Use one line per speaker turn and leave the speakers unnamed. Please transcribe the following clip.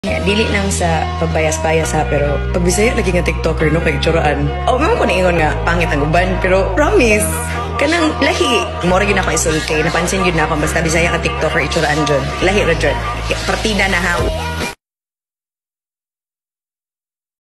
Dili lang sa pagbayas-bayas ha, pero pag Bisaya lagi nga TikToker no kay tsuraan. Mamo ko niingon nga pangit ang uban, pero promise kanang lahi mo ra gyud ako isulti, napansin gyud na ako basta Bisaya ka TikToker itsuraan jud. Lahi ra jud. Partida na ha.